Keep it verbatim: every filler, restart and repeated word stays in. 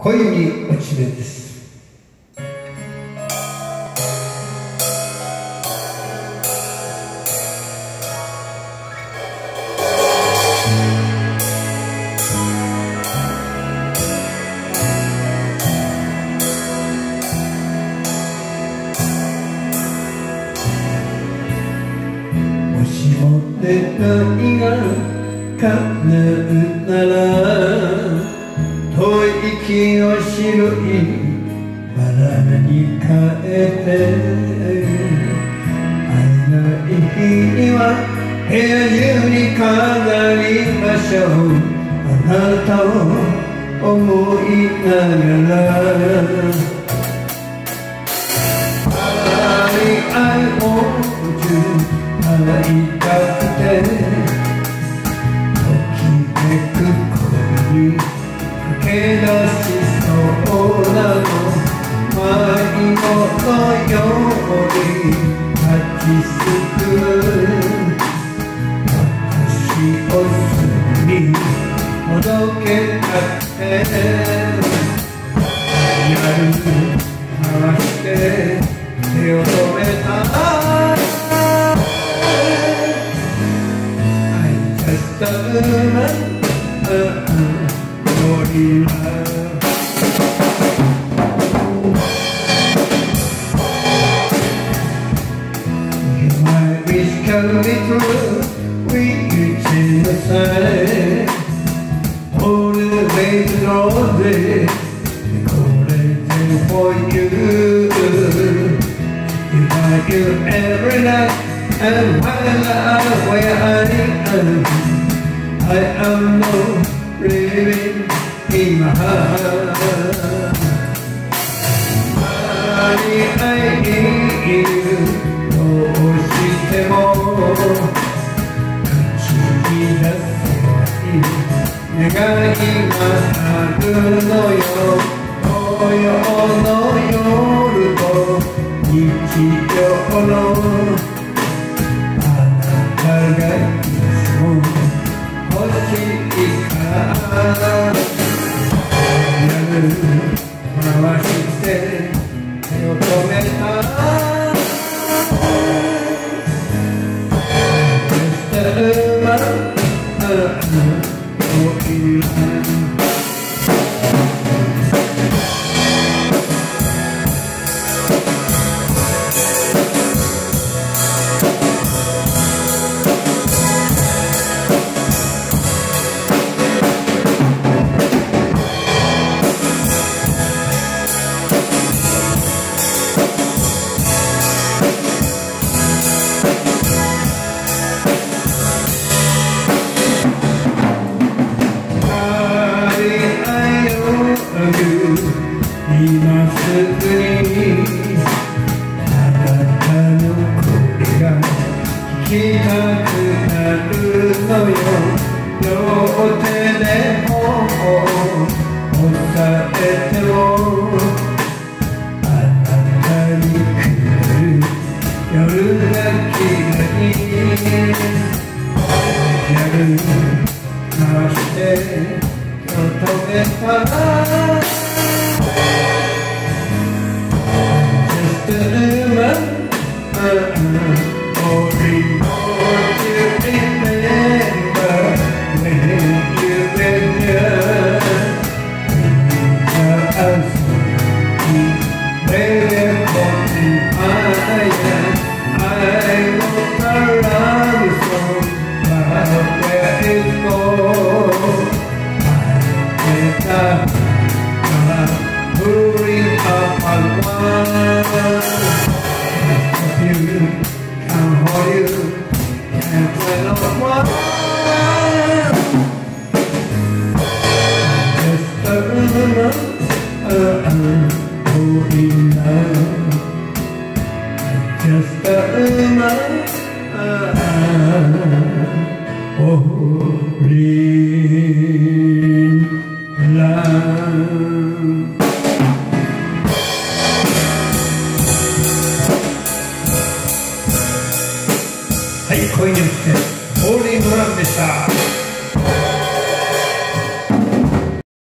恋に落ち目です。もしも願いが叶うなら遠い息を白いバラに変えて、会えない日には部屋中に飾りましょう。あなたを思いながら愛を会いたくてときめく恋に駆け出しそうなの、迷子のように立ちすくむ私をすぐにほどけたってやる回して手を止めたJust a woman, uh, uh, for you love. If my wish can be true, we reach in the sun. Hold the baby all day, calling for you. If I do every night. And while I'm where I am, I am not living in my heart. Honey, I need you. どうしても口に出せない願いがあるのよ。土曜の夜と日曜のがいつも欲しいからやる回して手を止めた Just a woman, for you.今すぐにあなたの声が聞きたくなるのよ。両手で頬を押さえてもあなたに来る夜がきれいやる回して手を止めたらWoman, uh, only more to remember when you've been here. As we wait for the fire, I walk around so far where it goes. I get up, hurry up and one. You can't hold you, can't play no one. Just a woman, uh, uh, holding on. Just a woman, uh, uh, holding on. はい、恋に落ちてホーリードラムでした。